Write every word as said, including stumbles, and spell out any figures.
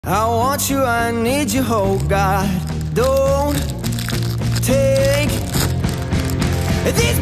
I want you, I need you, oh God. Don't take these